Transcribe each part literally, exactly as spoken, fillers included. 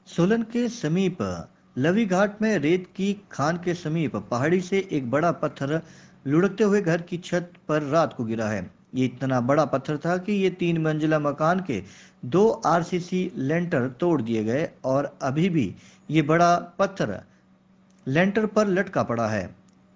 सोलन के समीप लवी घाट में रेत की खान के समीप पहाड़ी से एक बड़ा पत्थर लुढ़कते हुए घर की छत पर रात को गिरा है। ये इतना बड़ा पत्थर था कि ये तीन मंजिला मकान के दो आरसीसी लेंटर तोड़ दिए गए और अभी भी ये बड़ा पत्थर लेंटर पर लटका पड़ा है।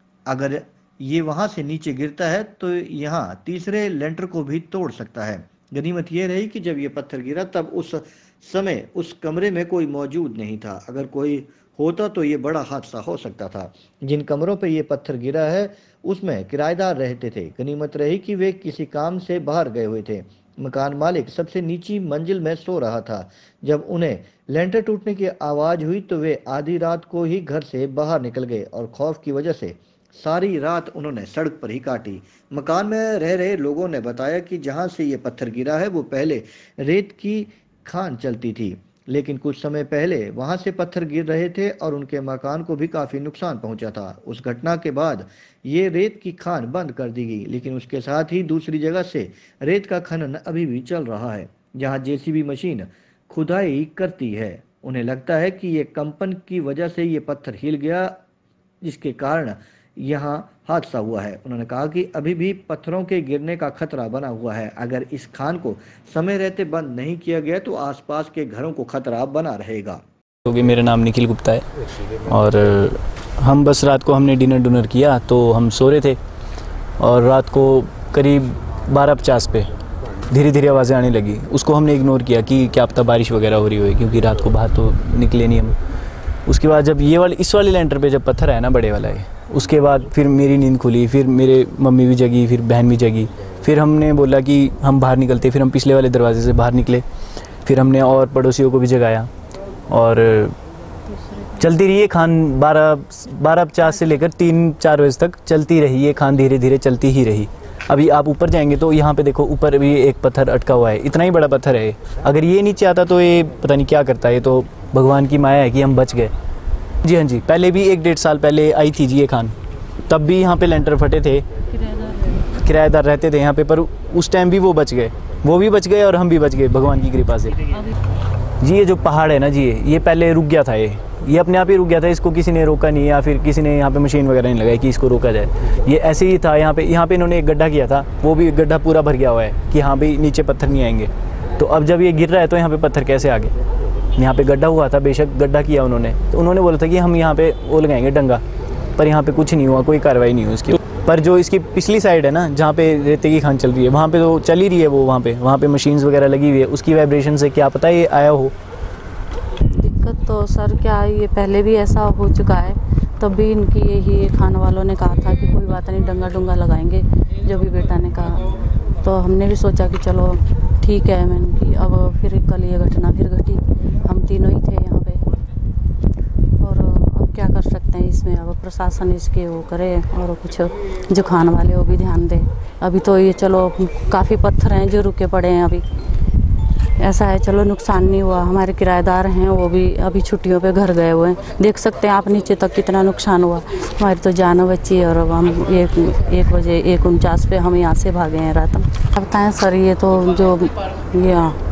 अगर ये वहां से नीचे गिरता है तो यहाँ तीसरे लेंटर को भी तोड़ सकता है। गनीमत यह रही कि जब ये पत्थर गिरा तब उस समय उस कमरे में कोई मौजूद नहीं था। अगर कोई होता तो ये बड़ा हादसा हो सकता था। जिन कमरों पर ये पत्थर गिरा है उसमें किराएदार रहते थे। गनीमत रही कि वे किसी काम से बाहर गए हुए थे। मकान मालिक सबसे नीची मंजिल में सो रहा था। जब उन्हें लेंटर टूटने की आवाज़ हुई तो वे आधी रात को ही घर से बाहर निकल गए और खौफ की वजह से सारी रात उन्होंने सड़क पर ही काटी। मकान में रह रहे लोगों ने बताया कि जहां से ये पत्थर गिरा है वो पहले रेत की खान चलती थी, लेकिन कुछ समय पहले वहां से पत्थर गिर रहे थे और उनके मकान को भी काफ़ी नुकसान पहुंचा था। उस घटना के बाद ये रेत की खान बंद कर दी गई, लेकिन उसके साथ ही दूसरी जगह से रेत का खनन अभी भी चल रहा है, जहां जेसीबी मशीन खुदाई करती है। उन्हें लगता है कि ये कंपन की वजह से ये पत्थर हिल गया, जिसके कारण यहाँ हादसा हुआ है। उन्होंने कहा कि अभी भी पत्थरों के गिरने का खतरा बना हुआ है। अगर इस खान को समय रहते बंद नहीं किया गया तो आसपास के घरों को खतरा बना रहेगा। क्योंकि मेरा नाम निखिल गुप्ता है और हम बस रात को हमने डिनर डुनर किया तो हम सो रहे थे और रात को करीब बारह पचास पे धीरे धीरे आवाज़ें आने लगी। उसको हमने इग्नोर किया कि क्या पता बारिश वगैरह हो रही होगी, क्योंकि रात को बाहर तो निकले नहीं हम। उसके बाद जब ये वाले इस वाले लेंटर पे जब पत्थर आया ना बड़े वाला है, उसके बाद फिर मेरी नींद खुली, फिर मेरे मम्मी भी जगी, फिर बहन भी जगी। फिर हमने बोला कि हम बाहर निकलते, फिर हम पिछले वाले दरवाजे से बाहर निकले। फिर हमने और पड़ोसियों को भी जगाया और चलती रही ये खान बारह बारह पचास से लेकर तीन चार बजे तक चलती रही। ये खान धीरे धीरे चलती ही रही। अभी आप ऊपर जाएंगे तो यहाँ पे देखो ऊपर भी एक पत्थर अटका हुआ है। इतना ही बड़ा पत्थर है। अगर ये नीचे आता तो ये पता नहीं क्या करता है। ये तो भगवान की माया है कि हम बच गए। जी हाँ जी, पहले भी एक डेढ़ साल पहले आई थी जी ये खान, तब भी यहाँ पे लेंटर फटे थे, किराएदार रहते थे यहाँ पे, पर उस टाइम भी वो बच गए। वो भी बच गए और हम भी बच गए भगवान की कृपा से। जी ये जो पहाड़ है ना जी, ये पहले रुक गया था। ये ये अपने आप ही रुक गया था। इसको किसी ने रोका नहीं, या फिर किसी ने यहाँ पे मशीन वगैरह नहीं लगाई कि इसको रोका जाए। ये ऐसे ही था। यहाँ पे यहाँ पे इन्होंने एक गड्ढा किया था, वो भी गड्ढा पूरा भर गया हुआ है कि हाँ भाई नीचे पत्थर नहीं आएंगे। तो अब जब ये गिर रहा है तो यहाँ पे पत्थर कैसे आ गए? यहाँ पे गड्ढा हुआ था, बेशक गड्ढा किया उन्होंने, तो उन्होंने बोला था कि हम यहाँ पे वो लगाएंगे डंगा, पर यहाँ पे कुछ नहीं हुआ, कोई कार्रवाई नहीं हुई उसकी। पर जो इसकी पिछली साइड है ना, जहाँ पे रेते की खान चल रही है, वहाँ पे तो चल ही रही है वो, वहाँ पे वहाँ पे मशीन्स वगैरह लगी हुई है। उसकी वाइब्रेशन से क्या पता ये आया हो। दिक्कत तो सर क्या, ये पहले भी ऐसा हो चुका है, तब भी इनकी यही खाने वालों ने कहा था कि कोई बात नहीं, डंगा डुंगा लगाएंगे। जो भी बेटा ने कहा तो हमने भी सोचा कि चलो ठीक है। मैंने कि अब फिर कल ये घटना फिर घटी। हम तीनों ही थे यहाँ पे और अब क्या कर सकते हैं इसमें। अब प्रशासन इसके वो करे और कुछ जो खाने वाले वो भी ध्यान दे। अभी तो ये चलो काफ़ी पत्थर हैं जो रुके पड़े हैं। अभी ऐसा है, चलो नुकसान नहीं हुआ। हमारे किराएदार हैं वो भी अभी छुट्टियों पे घर गए हुए हैं। देख सकते हैं आप नीचे तक कितना नुकसान हुआ। हमारी तो जान बची और अब हम एक एक बजे एक उनचास पे हम यहाँ से भागे हैं रात में। अब बताएं सर, ये तो जो ये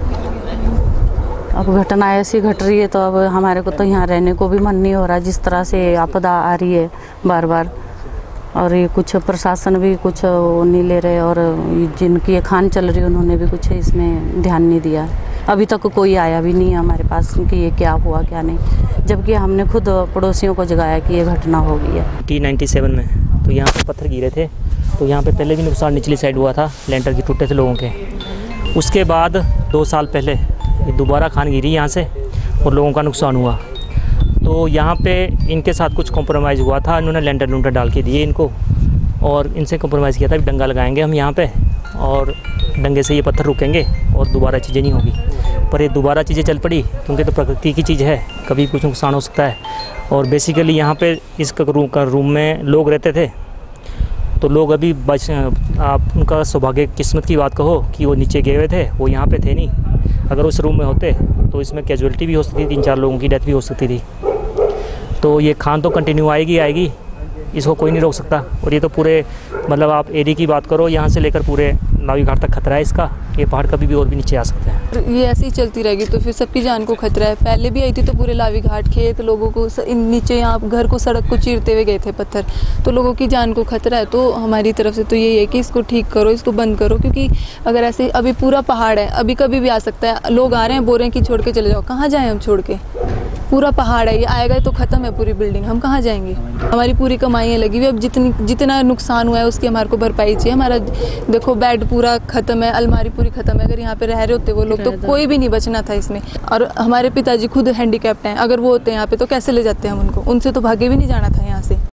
अब घटना ऐसी घट रही है तो अब हमारे को तो यहाँ रहने को भी मन नहीं हो रहा, जिस तरह से आपदा आ रही है बार बार। और ये कुछ प्रशासन भी कुछ नहीं ले रहे और जिनकी ये खान चल रही है उन्होंने भी कुछ इसमें ध्यान नहीं दिया। अभी तक कोई आया भी नहीं है हमारे पास कि ये क्या हुआ क्या नहीं, जबकि हमने खुद पड़ोसियों को जगाया कि ये घटना हो गई है। टी नाइन्टी सेवन में तो यहाँ पे पत्थर गिरे थे, तो यहाँ पे पहले भी नुकसान निचली साइड हुआ था, लेंटर की टूटे थे लोगों के। उसके बाद दो साल पहले ये दोबारा खान गिरी यहाँ से और लोगों का नुकसान हुआ। तो यहाँ पे इनके साथ कुछ कॉम्प्रोमाइज़ हुआ था। इन्होंने लेंटर लूंटर डाल के दिए इनको और इनसे कॉम्प्रोमाइज़ किया था कि डंगा लगाएंगे हम यहाँ पे और डंगे से ये पत्थर रुकेंगे और दोबारा चीज़ें नहीं होगी। पर ये दोबारा चीज़ें चल पड़ी, क्योंकि तो प्रकृति की चीज़ है, कभी कुछ नुकसान हो सकता है। और बेसिकली यहाँ पे इस रूम का रूम में लोग रहते थे, तो लोग अभी बच आप उनका सौभाग्य किस्मत की बात कहो कि वो नीचे गए हुए थे, वो यहाँ पे थे नहीं। अगर उस रूम में होते तो इसमें कैजुअलिटी भी हो सकती थी, तीन चार लोगों की डेथ भी हो सकती थी। तो ये खान तो कंटिन्यू आएगी आएगी, इसको कोई नहीं रोक सकता। और ये तो पूरे मतलब आप एरिया की बात करो, यहाँ से लेकर पूरे नावी घाट तक खतरा है इसका, ये पहाड़ कभी भी और भी नीचे आ सकते हैं। ये ऐसे ही चलती रहेगी तो फिर सबकी जान को खतरा है। पहले भी आई थी तो पूरे लावी घाट खेत लोगों को स- इन नीचे यहाँ घर को सड़क को चीरते हुए गए थे पत्थर, तो लोगों की जान को खतरा है। तो हमारी तरफ से तो यही है कि इसको ठीक करो, इसको बंद करो, क्योंकि अगर ऐसे अभी पूरा पहाड़ है, अभी कभी भी आ सकता है। लोग आ रहे हैं बोल रहे हैं कि छोड़ के चले जाओ, कहाँ जाएँ हम छोड़ के? पूरा पहाड़ है, ये आएगा तो ख़त्म है पूरी बिल्डिंग, हम कहाँ जाएंगे? हमारी पूरी कमाइयाँ लगी हुई, अब जितनी जितना नुकसान हुआ है उसकी हमारे को भरपाई चाहिए। हमारा देखो बेड पूरा ख़त्म है, अलमारी पूरी ख़त्म है। अगर यहाँ पे रह रहे होते वो लोग तो कोई भी नहीं बचना था इसमें। और हमारे पिताजी खुद हैंडीकैप्ड हैं, अगर वो होते यहाँ पे तो कैसे ले जाते हम उनको? उनसे तो भागे भी नहीं जाना था यहाँ से।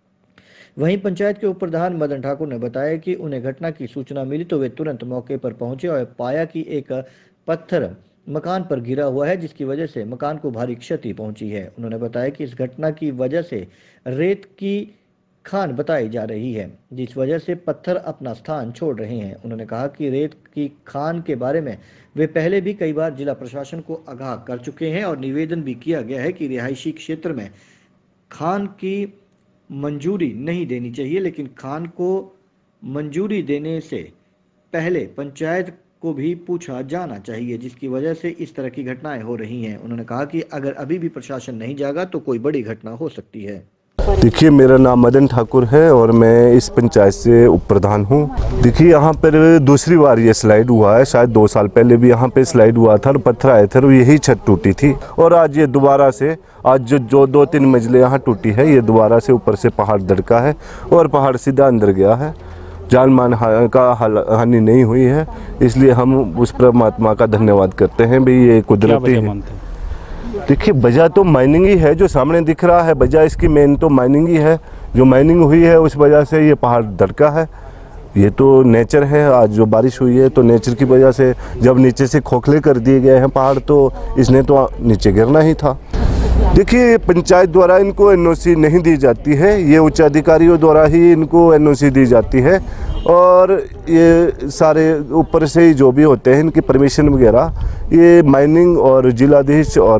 वहीं पंचायत के उप प्रधान मदन ठाकुर ने बताया कि उन्हें घटना की सूचना मिली तो वे तुरंत मौके पर पहुंचे और पाया कि एक पत्थर मकान पर गिरा हुआ है, जिसकी वजह से मकान को भारी क्षति पहुंची है। उन्होंने बताया कि इस घटना की वजह से रेत की खान बताई जा रही है, जिस वजह से पत्थर अपना स्थान छोड़ रहे हैं। उन्होंने कहा कि रेत की खान के बारे में वे पहले भी कई बार जिला प्रशासन को आगाह कर चुके हैं और निवेदन भी किया गया है कि रिहायशी क्षेत्र में खान की मंजूरी नहीं देनी चाहिए, लेकिन खान को मंजूरी देने से पहले पंचायत को भी पूछा जाना चाहिए, जिसकी वजह से इस तरह की घटनाएं हो रही हैं। उन्होंने कहा कि अगर अभी भी प्रशासन नहीं जागा तो कोई बड़ी घटना हो सकती है। देखिए, मेरा नाम मदन ठाकुर है और मैं इस पंचायत से उप प्रधान हूँ। देखिए, यहाँ पर दूसरी बार ये स्लाइड हुआ है, शायद दो साल पहले भी यहाँ पे स्लाइड हुआ था और पत्थर आए थे और यही छत टूटी थी। और आज ये दोबारा से आज जो जो दो तीन मंजिलें यहाँ टूटी है, ये दोबारा से ऊपर से पहाड़ दड़का है और पहाड़ सीधा अंदर गया है। जान मान का हानि नहीं हुई है, इसलिए हम उस परमात्मा का धन्यवाद करते हैं। भाई ये कुदरती है। देखिए, वजह तो माइनिंग ही है, जो सामने दिख रहा है वजह इसकी मेन तो माइनिंग ही है। जो माइनिंग हुई है उस वजह से ये पहाड़ दड़का है। ये तो नेचर है, आज जो बारिश हुई है तो नेचर की वजह से जब नीचे से खोखले कर दिए गए हैं पहाड़ तो इसने तो नीचे गिरना ही था। देखिए, पंचायत द्वारा इनको एन ओ सी नहीं दी जाती है, ये उच्च अधिकारियों द्वारा ही इनको एन ओ सी दी जाती है और ये सारे ऊपर से ही जो भी होते हैं इनकी परमिशन वगैरह ये माइनिंग और जिलाधीश और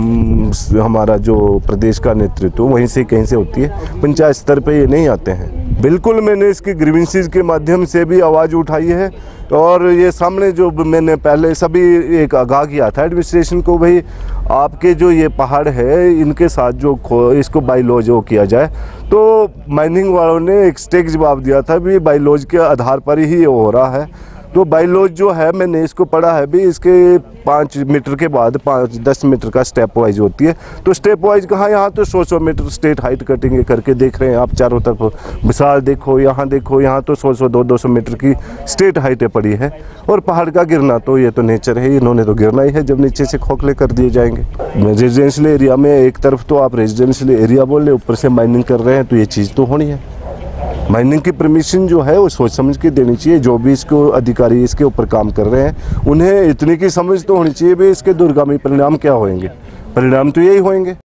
हमारा जो प्रदेश का नेतृत्व वहीं से कहीं से होती है, पंचायत स्तर पे ये नहीं आते हैं। बिल्कुल, मैंने इसकी ग्रीवेंसेस के माध्यम से भी आवाज़ उठाई है और ये सामने जो मैंने पहले सभी एक आगाह किया था एडमिनिस्ट्रेशन को, भाई आपके जो ये पहाड़ है इनके साथ जो इसको बाईलॉज वो किया जाए। तो माइनिंग वालों ने एक स्टेक जवाब दिया था भी बाईलॉज के आधार पर ही ये हो रहा है। तो बाईलॉज जो है मैंने इसको पढ़ा है भी इसके पाँच मीटर के बाद पाँच दस मीटर का स्टेप वाइज होती है। तो स्टेप वाइज कहाँ, यहाँ तो सौ सौ मीटर स्टेट हाइट कटिंग करके देख रहे हैं आप चारों तरफ। विशाल देखो, यहाँ देखो, यहाँ तो सौ सौ दो दो सौ मीटर की स्टेट हाइटें पड़ी है। और पहाड़ का गिरना तो ये तो नेचर है, इन्होंने तो गिरना ही है जब नीचे से खोखले कर दिए जाएंगे। रेजिडेंशियल एरिया में एक तरफ तो आप रेजिडेंशियल एरिया बोल रहे, ऊपर से माइनिंग कर रहे हैं तो ये चीज़ तो होनी है। माइनिंग की परमिशन जो है वो सोच समझ के देनी चाहिए। जो भी इसको अधिकारी इसके ऊपर काम कर रहे हैं उन्हें इतनी की समझ तो होनी चाहिए भी इसके दूरगामी परिणाम क्या होंगे। परिणाम तो यही होंगे।